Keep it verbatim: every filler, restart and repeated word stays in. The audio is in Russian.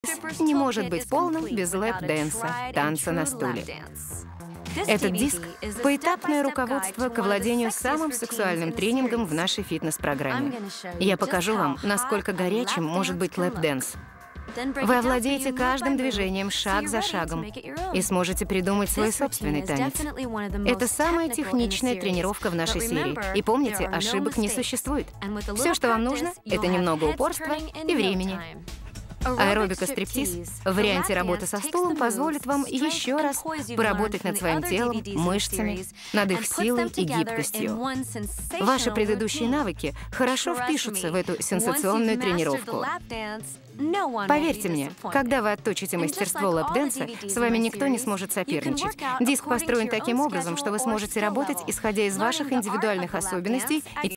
не может быть полным без лэп-дэнса, танца на стуле. Этот диск — поэтапное руководство к овладению самым сексуальным тренингом в нашей фитнес-программе. Я покажу вам, насколько горячим может быть лэп-дэнс. Вы овладеете каждым движением шаг за шагом и сможете придумать свой собственный танец. Это самая техничная тренировка в нашей серии. И помните, ошибок не существует. Все, что вам нужно, это немного упорства и времени. Аэробика-стриптиз в варианте работы со стулом позволит вам еще раз поработать над своим телом, мышцами, над их силой и гибкостью. Ваши предыдущие навыки хорошо впишутся в эту сенсационную тренировку. Поверьте мне, когда вы отточите мастерство лэп-дэнса, с вами никто не сможет соперничать. Диск построен таким образом, что вы сможете работать, исходя из ваших индивидуальных особенностей и